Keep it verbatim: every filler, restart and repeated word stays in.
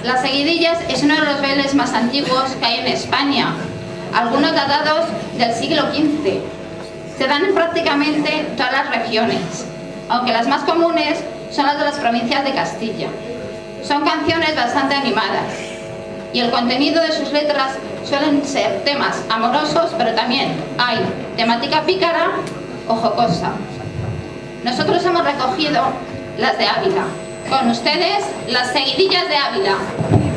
Las seguidillas es uno de los bailes más antiguos que hay en España, algunos datados del siglo quince. Se dan en prácticamente todas las regiones, aunque las más comunes son las de las provincias de Castilla. Son canciones bastante animadas y el contenido de sus letras suelen ser temas amorosos, pero también hay temática pícara o jocosa. Nosotros hemos recogido las de Ávila. Con ustedes, las seguidillas de Ávila.